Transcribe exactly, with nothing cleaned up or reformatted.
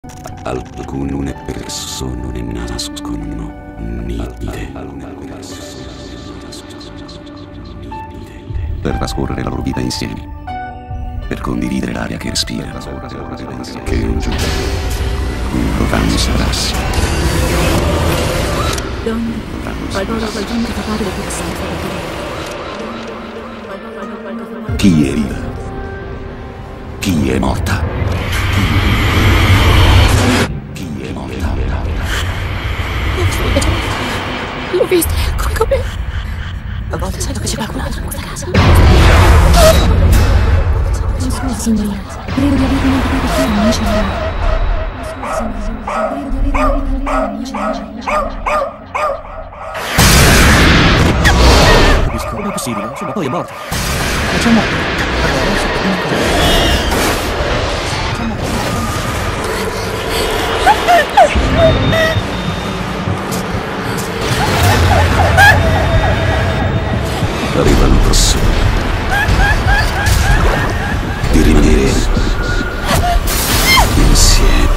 Alcune persone nascono nitide per trascorrere la loro vita insieme, per condividere l'aria che respira, che un giorno dovranno separarsi. Chi è viva? Chi è morta? Chi è morta? L'ho vista, è ancora con me. A volte sento che c'è qualcun altro in questa casa. Scusi, signorina, credo di aver dimenticato che non c'è nulla. Scusi, signorina, credo di aver dimenticato che non c'è nulla. Capisco, come è possibile? Insomma, poi è morta. Facciamo... Arriva il prossimo di rimanere insieme.